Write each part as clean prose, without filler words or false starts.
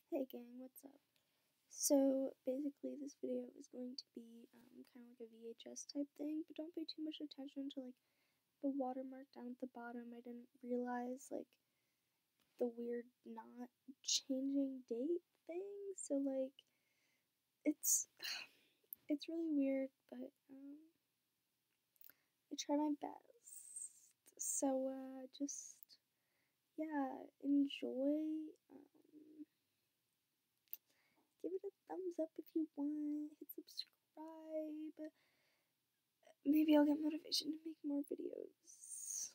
Hey gang, what's up? So basically this video is going to be kind of like a VHS type thing, but don't pay too much attention to like the watermark down at the bottom. I didn't realize like the weird not changing date thing, so like it's really weird, but I try my best. So just enjoy. Give it a thumbs up if you want, hit subscribe, maybe I'll get motivation to make more videos.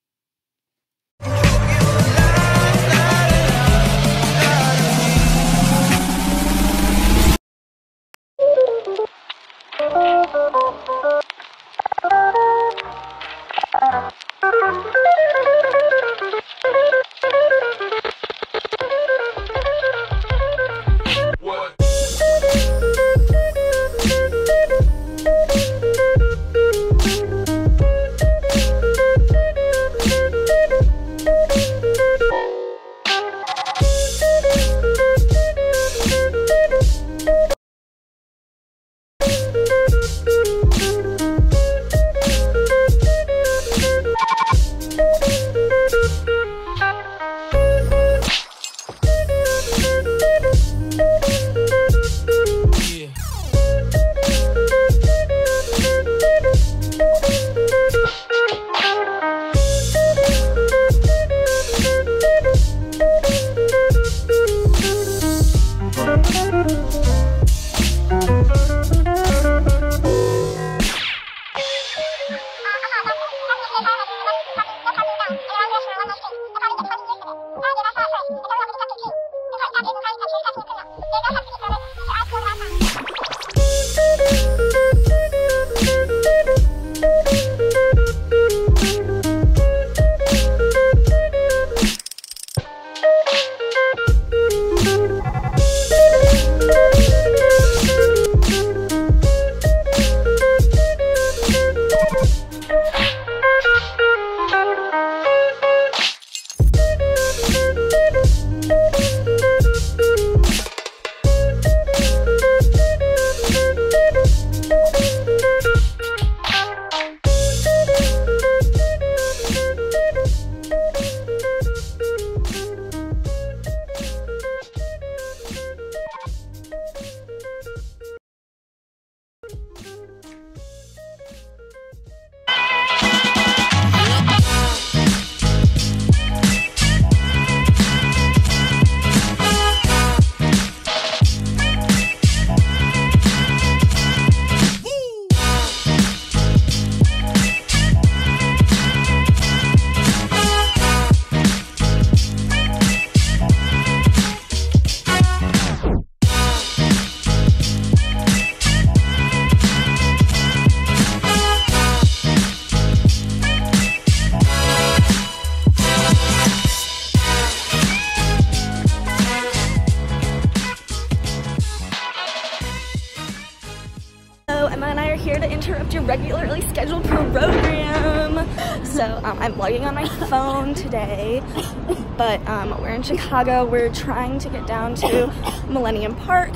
Emma and I are here to interrupt your regularly scheduled program. So I'm vlogging on my phone today, but we're in Chicago. We're trying to get down to Millennium Park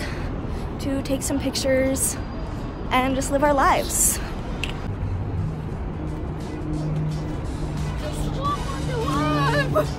to take some pictures and just live our lives. Just want to live.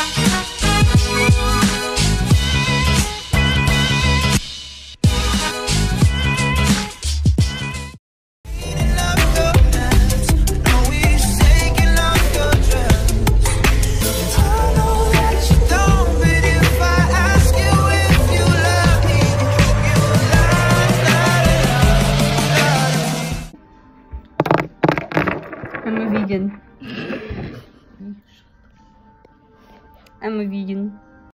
I'm a vegan. I'm a vegan.